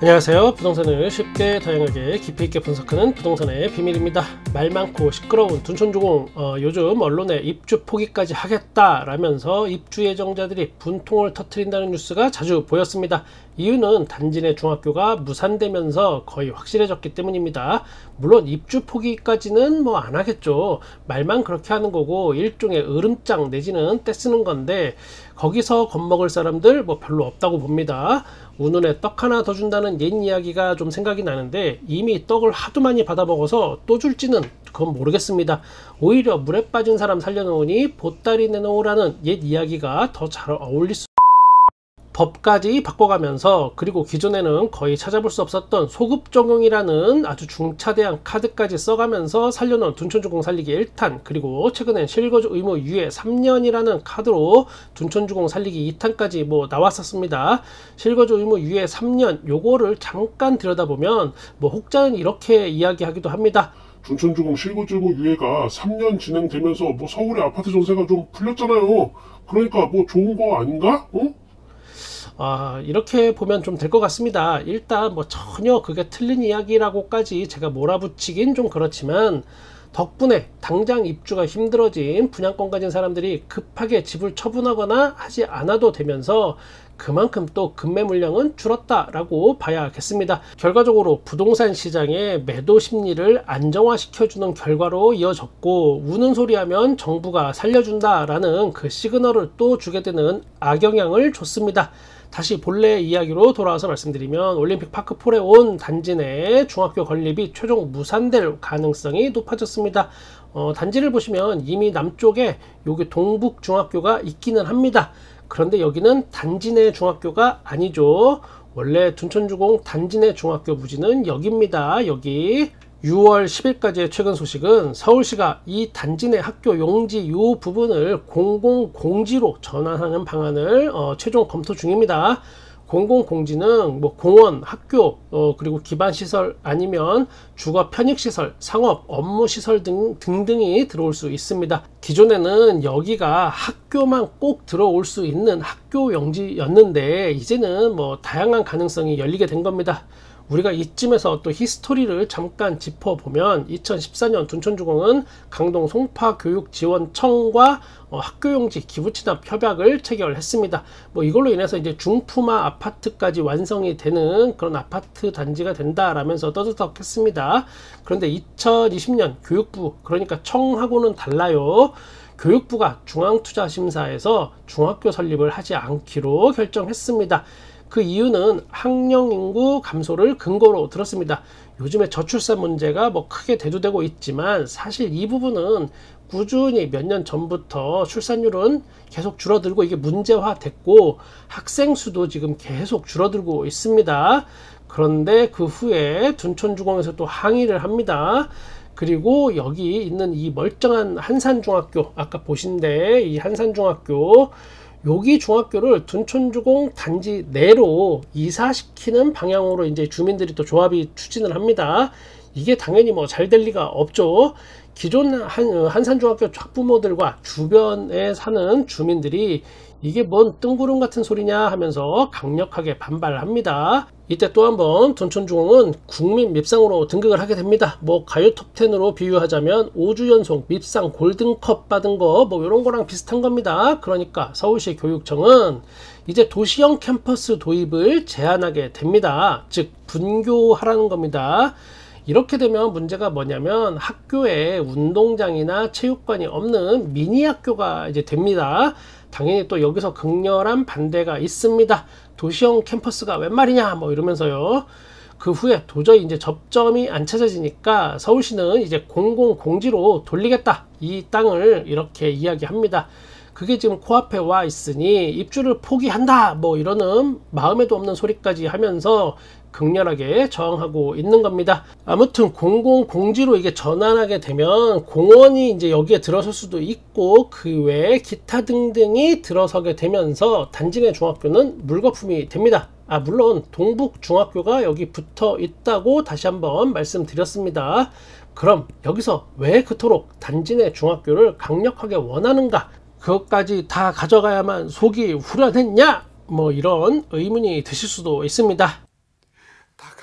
안녕하세요. 부동산을 쉽게 다양하게 깊이 있게 분석하는 부동산의 비밀입니다. 말 많고 시끄러운 둔촌주공, 요즘 언론에 입주 포기까지 하겠다라면서 입주 예정자들이 분통을 터뜨린다는 뉴스가 자주 보였습니다. 이유는 단지 내 중학교가 무산되면서 거의 확실해졌기 때문입니다. 물론 입주 포기까지는 뭐 안 하겠죠. 말만 그렇게 하는 거고 일종의 으름장 내지는 떼쓰는 건데 거기서 겁먹을 사람들 뭐 별로 없다고 봅니다. 우눈에 떡 하나 더 준다는 옛 이야기가 좀 생각이 나는데 이미 떡을 하도 많이 받아 먹어서 또 줄지는 그건 모르겠습니다. 오히려 물에 빠진 사람 살려놓으니 보따리 내놓으라는 옛 이야기가 더 잘 어울릴 수 법까지 바꿔가면서, 그리고 기존에는 거의 찾아볼 수 없었던 소급 적용이라는 아주 중차대한 카드까지 써가면서 살려놓은 둔촌주공 살리기 1탄, 그리고 최근엔 실거주 의무 유예 3년이라는 카드로 둔촌주공 살리기 2탄까지 뭐 나왔었습니다. 실거주 의무 유예 3년 요거를 잠깐 들여다보면 뭐 혹자는 이렇게 이야기하기도 합니다. 둔촌주공 실거주 의무 유예가 3년 진행되면서 뭐 서울의 아파트 전세가 좀 풀렸잖아요. 그러니까 뭐 좋은 거 아닌가? 이렇게 보면 좀 될 것 같습니다. 일단 뭐 전혀 그게 틀린 이야기라고까지 제가 몰아붙이긴 좀 그렇지만, 덕분에 당장 입주가 힘들어진 분양권 가진 사람들이 급하게 집을 처분하거나 하지 않아도 되면서 그만큼 또 급매 물량은 줄었다라고 봐야겠습니다. 결과적으로 부동산 시장의 매도 심리를 안정화시켜주는 결과로 이어졌고, 우는 소리 하면 정부가 살려준다라는 그 시그널을 또 주게 되는 악영향을 줬습니다. 다시 본래 이야기로 돌아와서 말씀드리면, 올림픽 파크폴에 온 단지 내 중학교 건립이 최종 무산될 가능성이 높아졌습니다. 단지를 보시면 이미 남쪽에 여기 동북 중학교가 있기는 합니다. 그런데 여기는 단지 내 중학교가 아니죠. 원래 둔촌주공 단지 내 중학교 부지는 여기입니다. 여기 6월 10일까지의 최근 소식은 서울시가 이 단지 내 학교 용지 요 부분을 공공공지로 전환하는 방안을 최종 검토 중입니다. 공공공지는 뭐 공원, 학교, 그리고 기반시설 아니면 주거 편익시설, 상업, 업무시설 등등이 들어올 수 있습니다. 기존에는 여기가 학교만 꼭 들어올 수 있는 학교 용지였는데 이제는 뭐 다양한 가능성이 열리게 된 겁니다. 우리가 이쯤에서 또 히스토리를 잠깐 짚어보면, 2014년 둔촌주공은 강동 송파교육지원청과 학교용지 기부취납 협약을 체결했습니다. 뭐 이걸로 인해서 이제 중품화 아파트까지 완성이 되는 그런 아파트 단지가 된다라면서 떠들썩했습니다. 그런데 2020년 교육부, 그러니까 청하고는 달라요. 교육부가 중앙투자심사에서 중학교 설립을 하지 않기로 결정했습니다. 그 이유는 학령 인구 감소를 근거로 들었습니다. 요즘에 저출산 문제가 뭐 크게 대두되고 있지만 사실 이 부분은 꾸준히 몇 년 전부터 출산율은 계속 줄어들고 이게 문제화됐고 학생 수도 지금 계속 줄어들고 있습니다. 그런데 그 후에 둔촌주공에서 또 항의를 합니다. 그리고 여기 있는 이 멀쩡한 한산중학교, 아까 보신데 이 한산중학교, 여기 중학교를 둔촌주공 단지 내로 이사시키는 방향으로 이제 주민들이 또 조합이 추진을 합니다. 이게 당연히 뭐 잘 될 리가 없죠. 기존 한산중학교 학부모들과 주변에 사는 주민들이 이게 뭔 뜬구름 같은 소리냐 하면서 강력하게 반발합니다. 이때 또 한번 둔촌주공은 국민 밉상으로 등극을 하게 됩니다. 뭐 가요 톱10으로 비유하자면 5주 연속 밉상 골든컵 받은 거 뭐 이런 거랑 비슷한 겁니다. 그러니까 서울시 교육청은 이제 도시형 캠퍼스 도입을 제한하게 됩니다. 즉 분교하라는 겁니다. 이렇게 되면 문제가 뭐냐면 학교에 운동장이나 체육관이 없는 미니 학교가 이제 됩니다. 당연히 또 여기서 극렬한 반대가 있습니다. 도시형 캠퍼스가 웬 말이냐 뭐 이러면서요. 그 후에 도저히 이제 접점이 안 찾아지니까 서울시는 이제 공공공지로 돌리겠다, 이 땅을 이렇게 이야기합니다. 그게 지금 코앞에 와 있으니 입주를 포기한다 뭐 이러는 마음에도 없는 소리까지 하면서 극렬하게 저항하고 있는 겁니다. 아무튼 공공공지로 이게 전환하게 되면 공원이 이제 여기에 들어설 수도 있고 그 외에 기타 등등이 들어서게 되면서 단지 내 중학교는 물거품이 됩니다. 물론 동북중학교가 여기 붙어 있다고 다시 한번 말씀드렸습니다. 그럼 여기서 왜 그토록 단지 내 중학교를 강력하게 원하는가? 그것까지 다 가져가야만 속이 후련했냐? 뭐 이런 의문이 드실 수도 있습니다.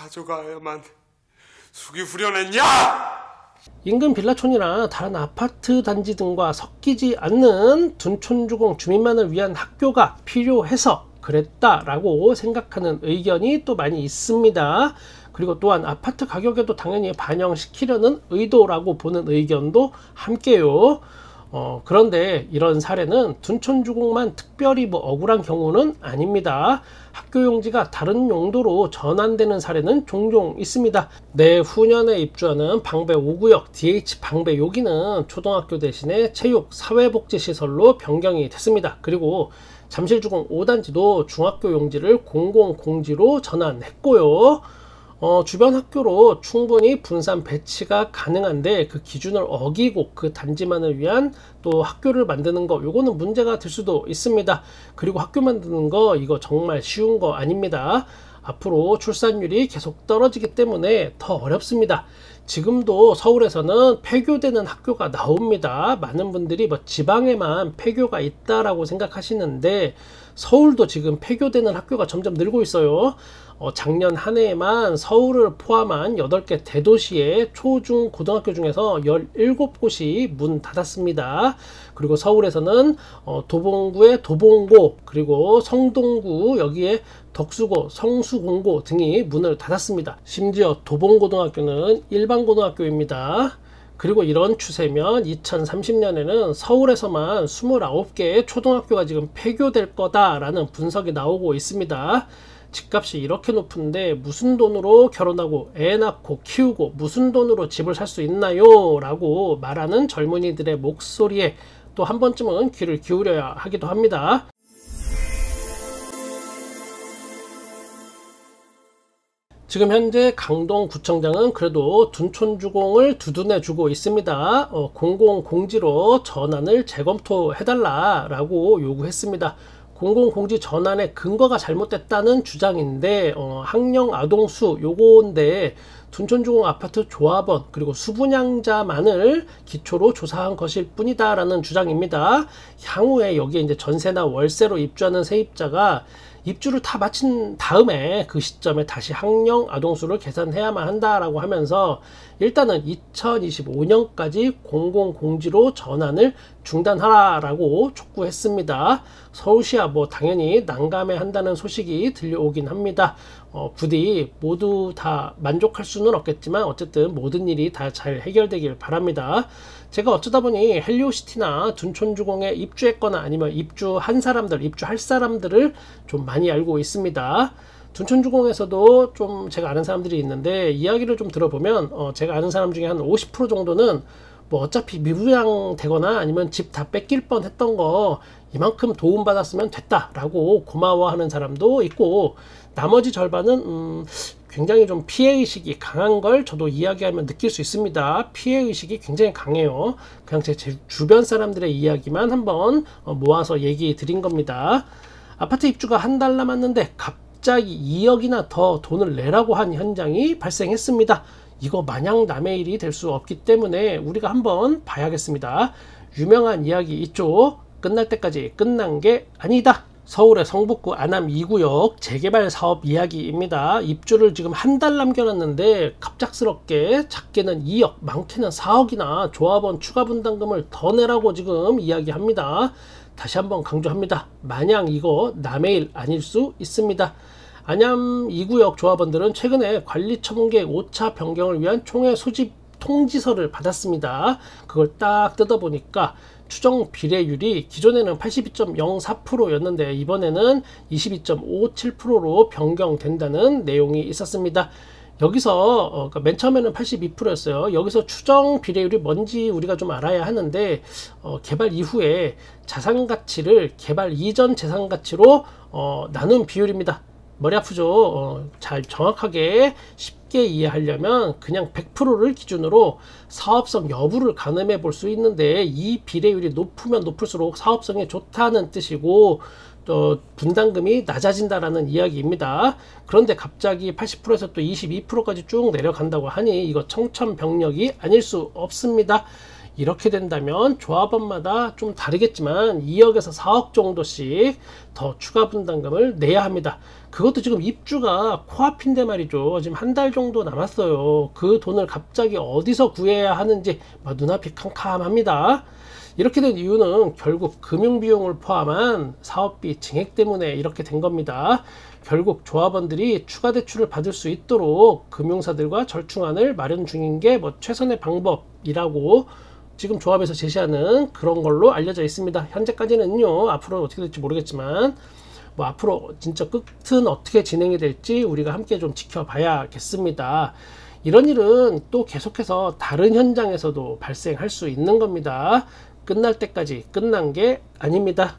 가져가야만 숙이 후련했냐? 인근 빌라촌이나 다른 아파트 단지 등과 섞이지 않는 둔촌주공 주민만을 위한 학교가 필요해서 그랬다라고 생각하는 의견이 또 많이 있습니다. 그리고 또한 아파트 가격에도 당연히 반영시키려는 의도라고 보는 의견도 함께요. 그런데 이런 사례는 둔촌주공만 특별히 억울한 경우는 아닙니다. 학교 용지가 다른 용도로 전환되는 사례는 종종 있습니다. 내후년에 입주하는 방배 5구역 DH 방배 여기는 초등학교 대신에 체육, 사회복지시설로 변경이 됐습니다. 그리고 잠실주공 5단지도 중학교 용지를 공공공지로 전환했고요. 주변 학교로 충분히 분산 배치가 가능한데 그 기준을 어기고 그 단지만을 위한 또 학교를 만드는 거 요거는 문제가 될 수도 있습니다. 그리고 학교 만드는 거 이거 정말 쉬운 거 아닙니다. 앞으로 출산율이 계속 떨어지기 때문에 더 어렵습니다. 지금도 서울에서는 폐교되는 학교가 나옵니다. 많은 분들이 지방에만 폐교가 있다라고 생각하시는데 서울도 지금 폐교되는 학교가 점점 늘고 있어요. 작년 한 해에만 서울을 포함한 8개 대도시의 초중 고등학교 중에서 17곳이 문 닫았습니다. 그리고 서울에서는 도봉구의 도봉고, 그리고 성동구 여기에 덕수고, 성수공고 등이 문을 닫았습니다. 심지어 도봉고등학교는 일반고등학교입니다. 그리고 이런 추세면 2030년에는 서울에서만 29개의 초등학교가 지금 폐교될 거다라는 분석이 나오고 있습니다. 집값이 이렇게 높은데 무슨 돈으로 결혼하고 애 낳고 키우고 무슨 돈으로 집을 살 수 있나요? 라고 말하는 젊은이들의 목소리에 또 한 번쯤은 귀를 기울여야 하기도 합니다. 지금 현재 강동구청장은 그래도 둔촌주공을 두둔해주고 있습니다. 공공공지로 전환을 재검토해달라고 요구했습니다. 공공공지 전환의 근거가 잘못됐다는 주장인데 학령 아동수 요건데 둔촌주공 아파트 조합원 그리고 수분양자만을 기초로 조사한 것일 뿐이다 라는 주장입니다. 향후에 여기에 이제 전세나 월세로 입주하는 세입자가 입주를 다 마친 다음에 그 시점에 다시 학령 아동수를 계산해야만 한다라고 하면서 일단은 2025년까지 공공공지로 전환을 중단하라고 촉구했습니다. 서울시야 당연히 난감해 한다는 소식이 들려오긴 합니다. 부디 모두 다 만족할 수는 없겠지만 어쨌든 모든 일이 다 잘 해결되길 바랍니다. 제가 어쩌다 보니 헬리오시티나 둔촌주공에 입주했거나 아니면 입주할 사람들을 좀 많이 알고 있습니다. 둔촌주공에서도 좀 제가 아는 사람들이 있는데 이야기를 좀 들어보면 제가 아는 사람 중에 한 50% 정도는 어차피 미부양 되거나 아니면 집 다 뺏길 뻔 했던 거 이만큼 도움받았으면 됐다라고 고마워하는 사람도 있고, 나머지 절반은 굉장히 좀 피해의식이 강한 걸 저도 이야기하면 느낄 수 있습니다. 피해의식이 굉장히 강해요. 그냥 제 주변 사람들의 이야기만 한번 모아서 얘기 드린 겁니다. 아파트 입주가 한 달 남았는데 갑자기 2억이나 더 돈을 내라고 한 현장이 발생했습니다. 이거 마냥 남의 일이 될 수 없기 때문에 우리가 한번 봐야겠습니다. 유명한 이야기 있죠. 끝날 때까지 끝난 게 아니다. 서울의 성북구 안암 2구역 재개발 사업 이야기입니다. 입주를 지금 한 달 남겨놨는데 갑작스럽게 작게는 2억, 많게는 4억이나 조합원 추가 분담금을 더 내라고 지금 이야기합니다. 다시 한번 강조합니다. 마냥 이거 남의 일 아닐 수 있습니다. 안암 2구역 조합원들은 최근에 관리처분계획 5차 변경을 위한 총회 소집 통지서를 받았습니다. 그걸 딱 뜯어보니까 추정 비례율이 기존에는 82.04%였는데 이번에는 22.57%로 변경된다는 내용이 있었습니다. 여기서 맨 처음에는 82%였어요. 여기서 추정 비례율이 뭔지 우리가 좀 알아야 하는데 개발 이후에 자산가치를 개발 이전 재산가치로 나눈 비율입니다. 머리 아프죠? 잘 정확하게 쉽게 이해하려면 그냥 100%를 기준으로 사업성 여부를 가늠해 볼 수 있는데, 이 비례율이 높으면 높을수록 사업성에 좋다는 뜻이고 또 분담금이 낮아진다라는 이야기입니다. 그런데 갑자기 80%에서 또 22%까지 쭉 내려간다고 하니 이거 청천벽력이 아닐 수 없습니다. 이렇게 된다면 조합원마다 좀 다르겠지만 2억에서 4억 정도씩 더 추가 분담금을 내야 합니다. 그것도 지금 입주가 코앞인데 말이죠. 지금 한 달 정도 남았어요. 그 돈을 갑자기 어디서 구해야 하는지 눈앞이 캄캄합니다. 이렇게 된 이유는 결국 금융비용을 포함한 사업비 증액 때문에 이렇게 된 겁니다. 결국 조합원들이 추가 대출을 받을 수 있도록 금융사들과 절충안을 마련 중인 게 최선의 방법이라고 지금 조합에서 제시하는 그런 걸로 알려져 있습니다. 현재까지는요. 앞으로 어떻게 될지 모르겠지만 앞으로 진짜 끝은 어떻게 진행이 될지 우리가 함께 좀 지켜봐야겠습니다. 이런 일은 또 계속해서 다른 현장에서도 발생할 수 있는 겁니다. 끝날 때까지 끝난 게 아닙니다.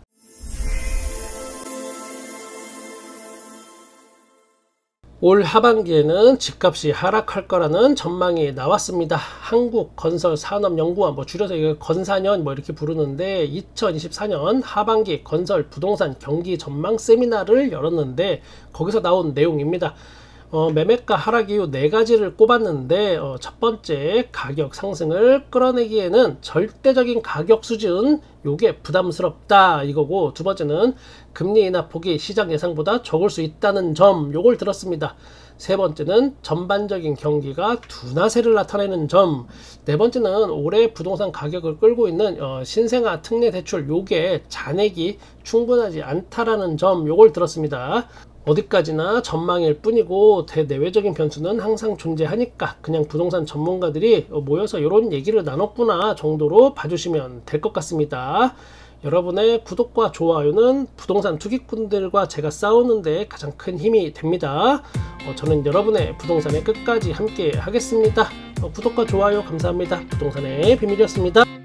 올 하반기에는 집값이 하락할 거라는 전망이 나왔습니다. 한국건설산업연구원 줄여서 이거 건사년 이렇게 부르는데 2024년 하반기 건설 부동산 경기 전망 세미나를 열었는데 거기서 나온 내용입니다. 매매가 하락 이유 4가지를 꼽았는데 첫 번째, 가격 상승을 끌어내기에는 절대적인 가격 수준 요게 부담스럽다 이거고, 두 번째는 금리 인하폭이 시장 예상보다 적을 수 있다는 점 요걸 들었습니다. 세 번째는 전반적인 경기가 둔화세를 나타내는 점, 네 번째는 올해 부동산 가격을 끌고 있는 신생아 특례 대출 요게 잔액이 충분하지 않다라는 점 요걸 들었습니다. 어디까지나 전망일 뿐이고 대내외적인 변수는 항상 존재하니까 그냥 부동산 전문가들이 모여서 이런 얘기를 나눴구나 정도로 봐주시면 될 것 같습니다. 여러분의 구독과 좋아요는 부동산 투기꾼들과 제가 싸우는데 가장 큰 힘이 됩니다. 저는 여러분의 부동산의 끝까지 함께 하겠습니다. 구독과 좋아요 감사합니다. 부동산의 비밀이었습니다.